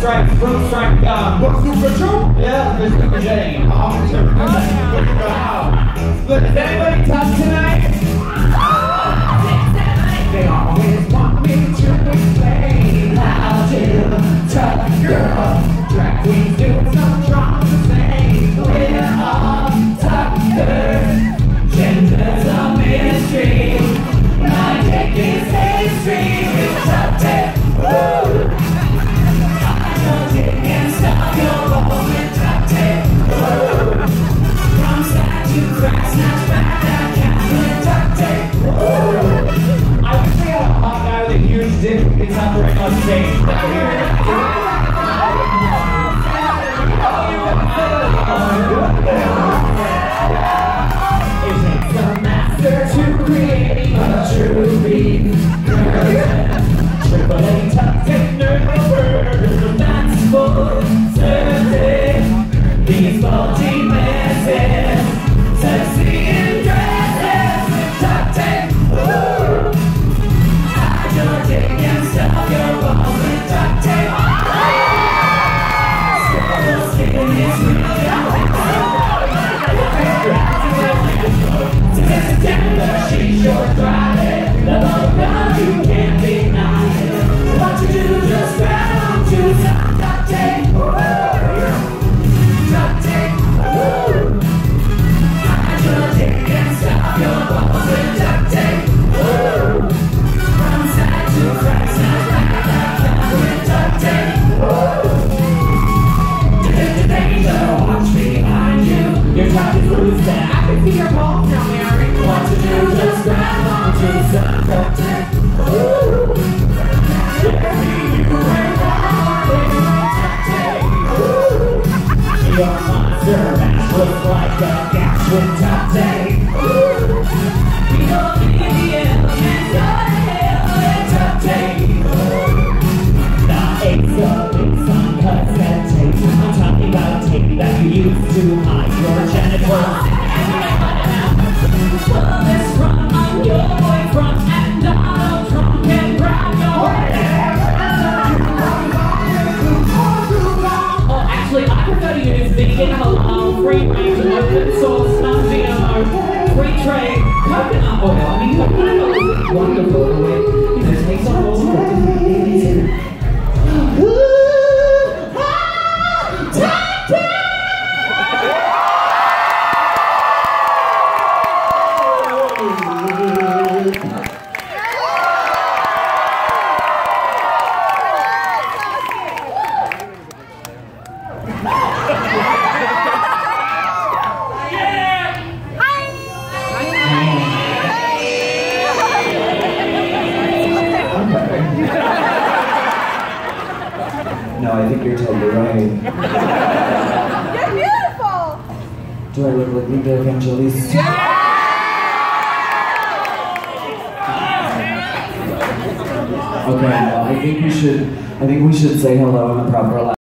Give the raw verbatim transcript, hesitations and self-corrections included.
Strike, Fruit Strike, um, What's Super Joe? yeah, Mister Jane. Oh, Super Joe. Is anybody tough tonight? They always want me to explain how to tough girl. Drag queens doing some drama to say we're all tough girls. Genders a ministry. My dick is mainstream. It's tough tech. Woo! I don't dick and stop your balls with tough tech. Woo! From side to crack, snatch back that cat with tough tech. Woo! I wish we had a hot guy with a huge dick who gets up right on stage. To create a true beat. Triple A top ten nerd. That's for certain. These faulty messes succeed in dresses with top ten. Woo! Hide your dick and stuff your balls with top ten. Still skin is real. She's your thriving. The love God you can't deny it. What you do, just grab on to some duct tape. Duct tape. Hide your dick and stop your balls with duct tape. From side to crack, snap back that cat with duct tape. Detect the danger, watch behind you. Your top is loose down. I can see your balls now, Mary. What to do, just grab on to some duct tape. Ooh. Baby, you ain't got duct tape. Ooh. Your monster mash looks like a gash with duct tape. Ooh. You don't need the element, go to hell with duct tape. Ooh. The ace of it's uncut that tape. I'm talking about tape that you use to hide your genitals. Pull this from on your boyfriend and Donald Trump can grab your hair. Oh, actually, I prefer to use vegan, halal, free range, open source, non-G M O, free trade, coconut oil. I mean, coconut oil is wonderful the way you know, it takes on all sorts of ingredients. No, I think you're totally right. You're beautiful! Do I look like Linda Evangelista? Yeah! Okay, well, I think we should. I think we should say hello in the proper.